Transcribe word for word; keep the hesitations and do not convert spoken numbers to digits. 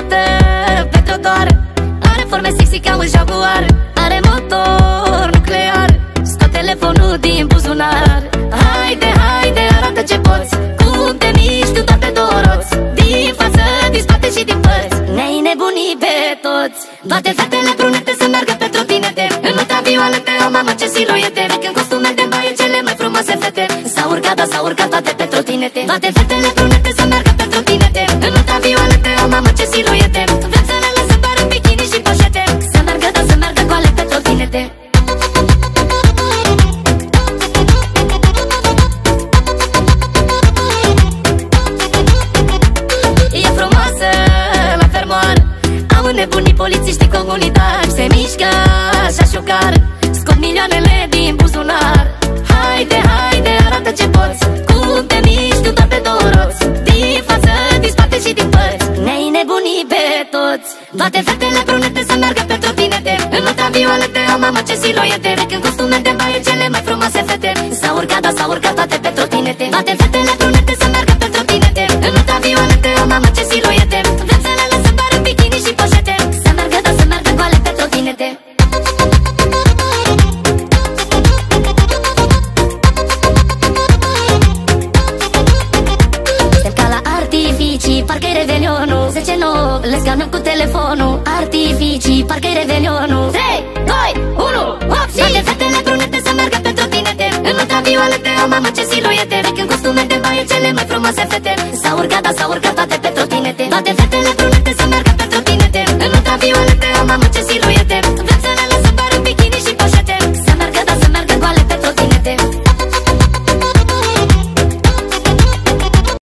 frumoasă pe trotuar, are forme sexy ca un jaguar, are motor nuclear, scot telefonul din buzunar. Haide, haide, arată ce poți, cum te miști tu toate două roți, din față, din spate și din părți, ne-ai nebunit pe toți. Toate fetele brunete să meargă pe trotinete, în ultraviolete, o mamă ce siluete, vechi în costume de baie, cele mai frumoase fete s-au urcat, da, s-au urcat toate pe trotinete. Toate fetele brunete să meargă pe trotinete, în ultraviolete, o mamă ce siluete, viațele să pară în bikini și poșete, să meargă, da, să meargă goale pe trotinete. E frumoasă la fermoar, au înnebunit polițiștii comunitari, se mișcă așa șocar, scot milioanele din buzunar. Haide, haide, arată ce poți, cum te miști tu toate două roți, din față, din spate și din părți, ne-ai nebunit pe toți. Toate fetele brunete să meargă pe trotinete, în ultraviolete, o mamă ce siluete, vechi în costume de baie, cele mai frumoase fete s-au urcat, da, s-au urcat toate pe trotinete. Toate fetele brunete să meargă pe trotinete, în ultraviolete, o mamă ce siluete, viațele să pară în bikini și poșete, să meargă, da, să meargă goale pe trotinete. Artificii, parcă-i revelionul, zece nouă, le scanăm cu telefonul. Artificii, parcă-i revelionul. Trei, doi, unu, hop și toate fetele brunete să meargă pe trotinete, în ultraviolete, o mamă ce siluete, vechi în costume de baie, cele mai frumoase fete s-au urcat, da, s-au urcat toate pe trotinete. Toate